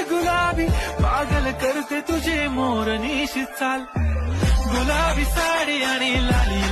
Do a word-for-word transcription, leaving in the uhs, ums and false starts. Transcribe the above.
गुलाबी पागल करते तुझे मोरनीशी चाल गुलाबी साडी आणि लाली